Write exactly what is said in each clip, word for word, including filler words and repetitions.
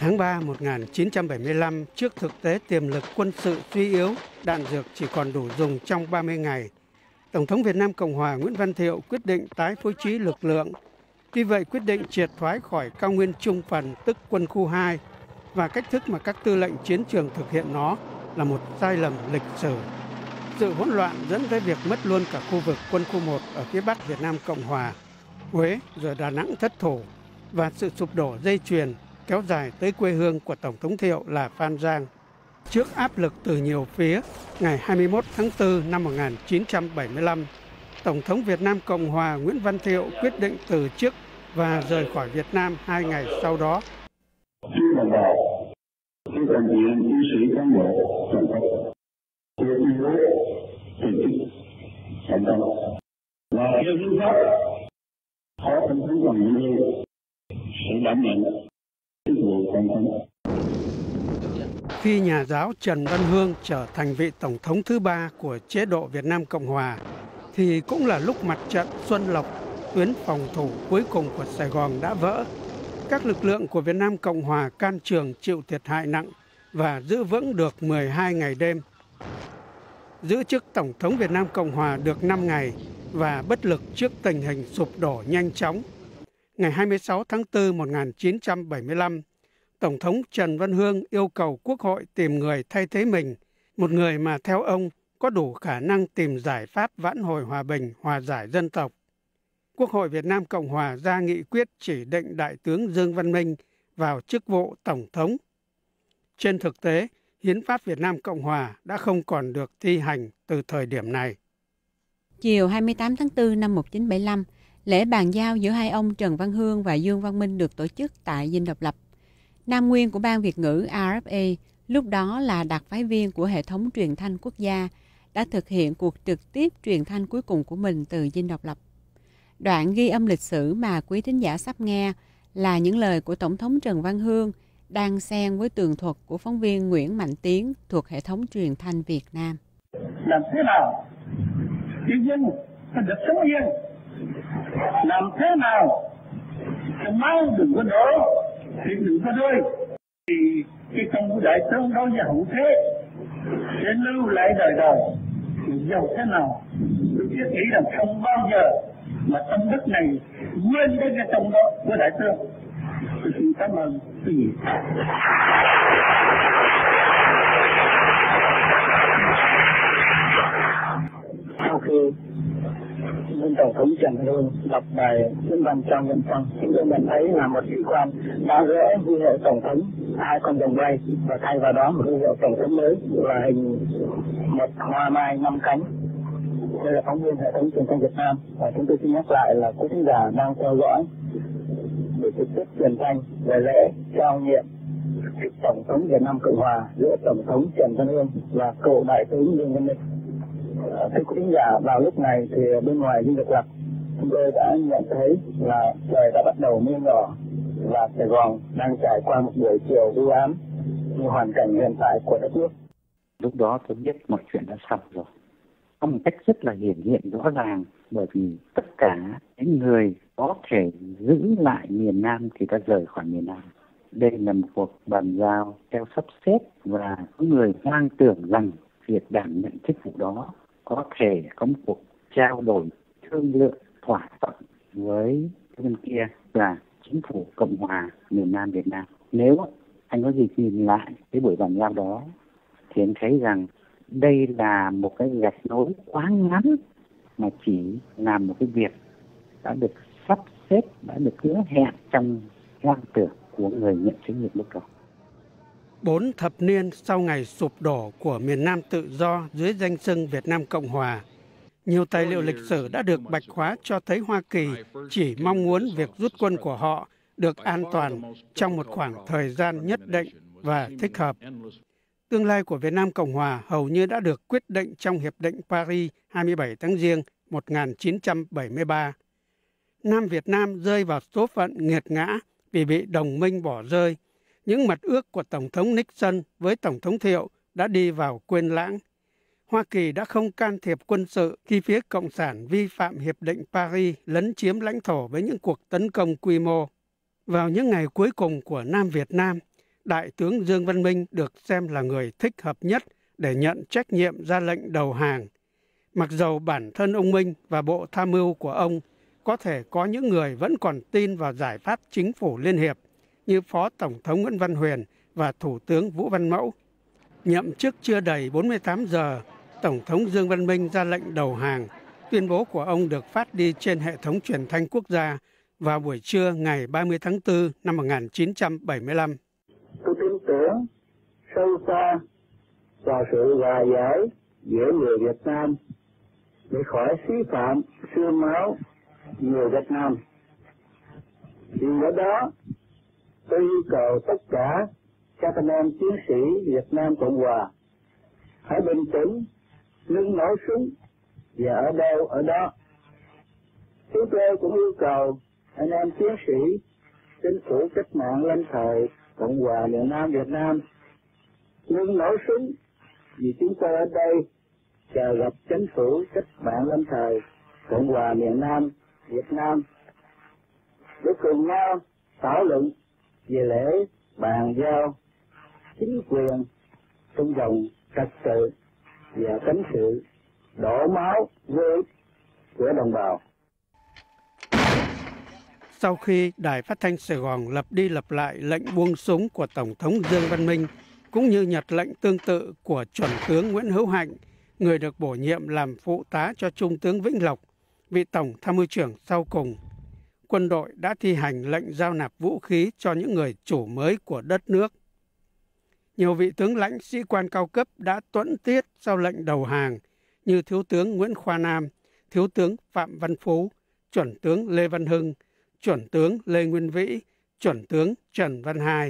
tháng ba một nghìn chín trăm bảy mươi lăm, trước thực tế tiềm lực quân sự suy yếu, đạn dược chỉ còn đủ dùng trong ba mươi ngày, Tổng thống Việt Nam Cộng hòa Nguyễn Văn Thiệu quyết định tái phối trí lực lượng. Tuy vậy, quyết định triệt thoái khỏi cao nguyên Trung Phần, tức quân khu hai, và cách thức mà các tư lệnh chiến trường thực hiện nó là một sai lầm lịch sử. Sự hỗn loạn dẫn tới việc mất luôn cả khu vực quân khu một ở phía bắc Việt Nam Cộng hòa, Huế rồi Đà Nẵng thất thủ, và sự sụp đổ dây chuyền kéo dài tới quê hương của Tổng thống Thiệu là Phan Giang. Trước áp lực từ nhiều phía, ngày hai mươi mốt tháng tư năm một nghìn chín trăm bảy mươi lăm, Tổng thống Việt Nam Cộng hòa Nguyễn Văn Thiệu quyết định từ chức và rời khỏi Việt Nam hai ngày sau đó. Khi nhà giáo Trần Văn Hương trở thành vị tổng thống thứ ba của chế độ Việt Nam Cộng hòa, thì cũng là lúc mặt trận Xuân Lộc, tuyến phòng thủ cuối cùng của Sài Gòn đã vỡ. Các lực lượng của Việt Nam Cộng hòa can trường chịu thiệt hại nặng và giữ vững được mười hai ngày đêm. Giữ chức Tổng thống Việt Nam Cộng hòa được năm ngày và bất lực trước tình hình sụp đổ nhanh chóng. Ngày hai mươi sáu tháng tư năm một nghìn chín trăm bảy mươi lăm, Tổng thống Trần Văn Hương yêu cầu Quốc hội tìm người thay thế mình, một người mà theo ông có đủ khả năng tìm giải pháp vãn hồi hòa bình, hòa giải dân tộc. Quốc hội Việt Nam Cộng hòa ra nghị quyết chỉ định Đại tướng Dương Văn Minh vào chức vụ Tổng thống. Trên thực tế, Hiến pháp Việt Nam Cộng hòa đã không còn được thi hành từ thời điểm này. Chiều hai mươi tám tháng tư năm một nghìn chín trăm bảy mươi lăm, lễ bàn giao giữa hai ông Trần Văn Hương và Dương Văn Minh được tổ chức tại Dinh Độc Lập. Nam nguyên của Ban Việt ngữ R F A, lúc đó là đặc phái viên của hệ thống truyền thanh quốc gia, đã thực hiện cuộc trực tiếp truyền thanh cuối cùng của mình từ Dinh Độc Lập. Đoạn ghi âm lịch sử mà quý thính giả sắp nghe là những lời của Tổng thống Trần Văn Hương đang xen với tường thuật của phóng viên Nguyễn Mạnh Tiến thuộc hệ thống truyền thanh Việt Nam. Làm thế nào nhân dân ta được sống yên? Làm thế nào cho máu đừng có đổ, thì đừng có rơi, thì cái công của đại tướng đối với hậu thế sẽ lưu lại đời đời. Thì dầu thế nào tôi biết nghĩ rằng không bao giờ mà tâm đức này quên đến cái công đó của đại tướng. Tôi xin cảm ơn quý vị. Sau khi Nguyên Tổng thống Trần Văn Hương đọc bài diễn văn trong nhân văn, chúng tôi nhận thấy là một sĩ quan đã gỡ huy hiệu tổng thống hai con rồng bay và thay vào đó một huy hiệu tổng thống mới là hình một hoa mai năm cánh. Đây là phóng viên hệ thống truyền thanh Việt Nam, và chúng tôi xin nhắc lại là quý khán giả đang theo dõi để trực tiếp truyền thanh về lễ trao nhiệm Tổng thống Việt Nam Cộng hòa giữa Tổng thống Trần Văn Hương và cựu Đại tướng Dương Văn Minh. Thưa quý khán giả, vào lúc này thì bên ngoài Dinh Độc Lập, chúng tôi đã nhận thấy là trời đã bắt đầu mưa nhỏ và Sài Gòn đang trải qua một buổi chiều u ám như hoàn cảnh hiện tại của đất nước. Lúc đó tôi biết mọi chuyện đã xong rồi. Có một cách rất là hiển hiện rõ ràng, bởi vì tất cả những người có thể giữ lại miền Nam thì đã rời khỏi miền Nam. Đây là một cuộc bàn giao theo sắp xếp, và có người hoang tưởng rằng việc đảm nhận chức vụ đó có thể có một cuộc trao đổi thương lượng thỏa thuận với bên kia là chính phủ Cộng hòa miền Nam Việt Nam. Nếu anh có gì nhìn lại cái buổi bàn giao đó thì anh thấy rằng đây là một cái gạch nối quá ngắn mà chỉ làm một cái việc đã được sắp xếp, đã được hứa hẹn trong hoang tưởng của người nhận trách nhiệm lúc đó. Bốn thập niên sau ngày sụp đổ của miền Nam tự do dưới danh xưng Việt Nam Cộng hòa, nhiều tài liệu lịch sử đã được bạch hóa cho thấy Hoa Kỳ chỉ mong muốn việc rút quân của họ được an toàn trong một khoảng thời gian nhất định và thích hợp. Tương lai của Việt Nam Cộng hòa hầu như đã được quyết định trong Hiệp định Paris hai mươi bảy tháng Giêng một nghìn chín trăm bảy mươi ba. Nam Việt Nam rơi vào số phận nghiệt ngã vì bị đồng minh bỏ rơi. Những mật ước của Tổng thống Nixon với Tổng thống Thiệu đã đi vào quên lãng. Hoa Kỳ đã không can thiệp quân sự khi phía Cộng sản vi phạm Hiệp định Paris lấn chiếm lãnh thổ với những cuộc tấn công quy mô. Vào những ngày cuối cùng của Nam Việt Nam, Đại tướng Dương Văn Minh được xem là người thích hợp nhất để nhận trách nhiệm ra lệnh đầu hàng. Mặc dầu bản thân ông Minh và bộ tham mưu của ông có thể có những người vẫn còn tin vào giải pháp chính phủ liên hiệp như Phó Tổng thống Nguyễn Văn Huyền và Thủ tướng Vũ Văn Mẫu. Nhậm chức chưa đầy bốn mươi tám giờ, Tổng thống Dương Văn Minh ra lệnh đầu hàng. Tuyên bố của ông được phát đi trên hệ thống truyền thanh quốc gia vào buổi trưa ngày ba mươi tháng tư năm một nghìn chín trăm bảy mươi lăm. Tôi tin tưởng sâu xa vào sự hòa giải giữa người Việt Nam để khỏi xí phạm xương máu người Việt Nam. Vì ở đó, tôi yêu cầu tất cả các anh em chiến sĩ Việt Nam Cộng Hòa hãy bình tĩnh, ngưng nổ súng và ở đâu ở đó. Chúng tôi cũng yêu cầu anh em chiến sĩ chính phủ cách mạng lâm thời Cộng hòa miền Nam Việt Nam ngưng nổ súng, vì chúng tôi ở đây chờ gặp chính phủ cách mạng lâm thời Cộng hòa miền Nam Việt Nam để cùng nhau thảo luận về lễ bàn giao chính quyền trong vòng trật tự và tránh sự đổ máu vô ích của đồng bào. Sau khi Đài Phát thanh Sài Gòn lặp đi lặp lại lệnh buông súng của Tổng thống Dương Văn Minh, cũng như nhật lệnh tương tự của chuẩn tướng Nguyễn Hữu Hạnh, người được bổ nhiệm làm phụ tá cho Trung tướng Vĩnh Lộc, vị Tổng tham mưu trưởng sau cùng, quân đội đã thi hành lệnh giao nạp vũ khí cho những người chủ mới của đất nước. Nhiều vị tướng lãnh sĩ quan cao cấp đã tuẫn tiết sau lệnh đầu hàng, như Thiếu tướng Nguyễn Khoa Nam, Thiếu tướng Phạm Văn Phú, Chuẩn tướng Lê Văn Hưng, Chuẩn tướng Lê Nguyên Vĩ, Chuẩn tướng Trần Văn Hai.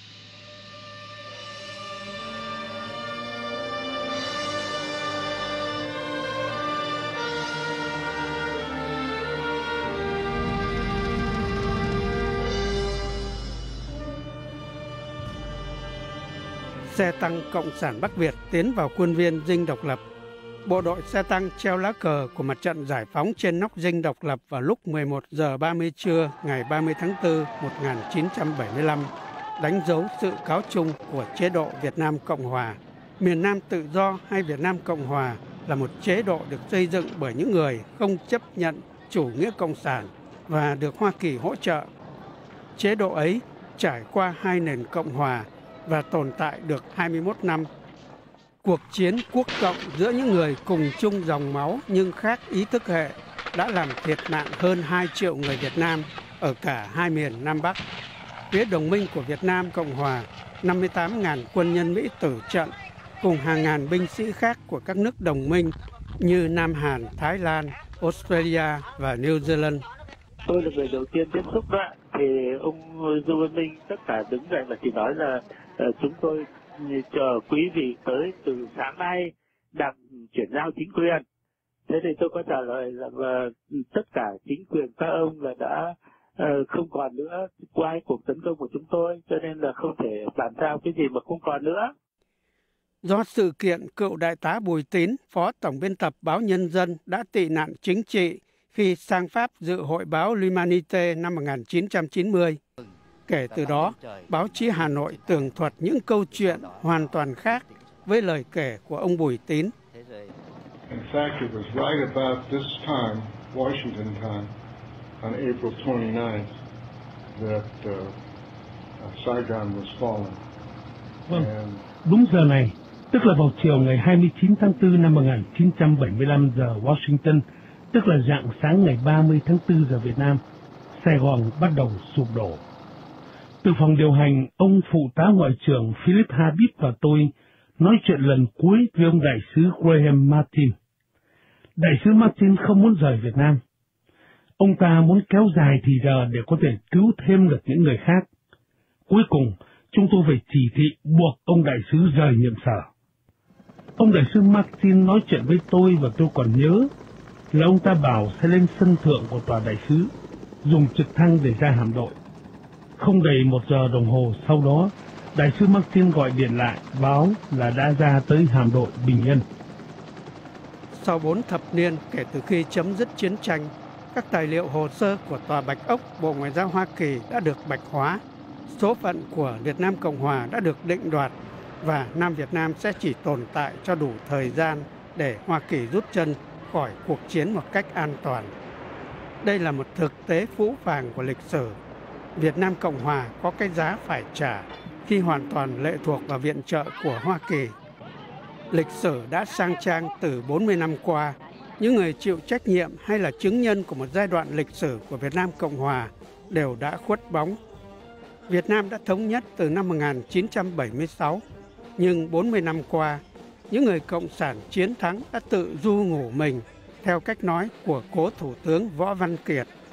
Xe tăng Cộng sản Bắc Việt tiến vào khuôn viên Dinh Độc Lập. Bộ đội xe tăng treo lá cờ của mặt trận giải phóng trên nóc Dinh Độc Lập vào lúc mười một giờ ba mươi trưa ngày ba mươi tháng tư một nghìn chín trăm bảy mươi lăm, đánh dấu sự cáo chung của chế độ Việt Nam Cộng Hòa. Miền Nam tự do hay Việt Nam Cộng Hòa là một chế độ được xây dựng bởi những người không chấp nhận chủ nghĩa cộng sản và được Hoa Kỳ hỗ trợ. Chế độ ấy trải qua hai nền cộng hòa và tồn tại được hai mươi mốt năm. Cuộc chiến quốc cộng giữa những người cùng chung dòng máu nhưng khác ý thức hệ đã làm thiệt mạng hơn hai triệu người Việt Nam ở cả hai miền Nam Bắc. Phía đồng minh của Việt Nam Cộng Hòa, năm mươi tám nghìn quân nhân Mỹ tử trận cùng hàng ngàn binh sĩ khác của các nước đồng minh như Nam Hàn, Thái Lan, Australia và New Zealand. Tôi là người đầu tiên tiếp xúc đó, thì ông Dương Văn Minh tất cả đứng dậy và chỉ nói là uh, chúng tôi chờ quý vị tới từ sáng nay đặt chuyển giao chính quyền. Thế thì tôi có trả lời là uh, tất cả chính quyền các ông là đã uh, không còn nữa qua cuộc tấn công của chúng tôi, cho nên là không thể bàn giao cái gì mà không còn nữa. Do sự kiện cựu đại tá Bùi Tín, phó tổng biên tập báo Nhân dân đã tị nạn chính trị khi sang Pháp dự hội báo L'Humanité năm một nghìn chín trăm chín mươi. Kể từ đó, báo chí Hà Nội tường thuật những câu chuyện hoàn toàn khác với lời kể của ông Bùi Tín. In fact, it was right about this time, Washington time, on April twenty-ninth, that uh, Saigon was fallen. Vâng, đúng giờ này, tức là vào chiều ngày hai mươi chín tháng tư năm một nghìn chín trăm bảy mươi lăm giờ Washington, tức là rạng sáng ngày ba mươi tháng tư giờ Việt Nam, Sài Gòn bắt đầu sụp đổ. Từ phòng điều hành, ông phụ tá ngoại trưởng Philip Habib và tôi nói chuyện lần cuối với ông đại sứ Graham Martin. Đại sứ Martin không muốn rời Việt Nam. Ông ta muốn kéo dài thì giờ để có thể cứu thêm được những người khác. Cuối cùng, chúng tôi phải chỉ thị buộc ông đại sứ rời nhiệm sở. Ông đại sứ Martin nói chuyện với tôi và tôi còn nhớ là ông ta bảo sẽ lên sân thượng của tòa đại sứ, dùng trực thăng để ra hạm đội. Không đầy một giờ đồng hồ sau đó, đại sứ Martin gọi điện lại báo là đã ra tới hạm đội Bình Yên. Sau bốn thập niên kể từ khi chấm dứt chiến tranh, các tài liệu hồ sơ của Tòa Bạch Ốc, Bộ Ngoại giao Hoa Kỳ đã được bạch hóa. số phận của Việt Nam Cộng Hòa đã được định đoạt và Nam Việt Nam sẽ chỉ tồn tại cho đủ thời gian để Hoa Kỳ rút chân khỏi cuộc chiến một cách an toàn. Đây là một thực tế phũ phàng của lịch sử. Việt Nam Cộng Hòa có cái giá phải trả khi hoàn toàn lệ thuộc vào viện trợ của Hoa Kỳ. Lịch sử đã sang trang từ bốn mươi năm qua. Những người chịu trách nhiệm hay là chứng nhân của một giai đoạn lịch sử của Việt Nam Cộng Hòa đều đã khuất bóng. Việt Nam đã thống nhất từ năm một nghìn chín trăm bảy mươi sáu, nhưng bốn mươi năm qua, những người cộng sản chiến thắng đã tự du ngủ mình, theo cách nói của cố Thủ tướng Võ Văn Kiệt.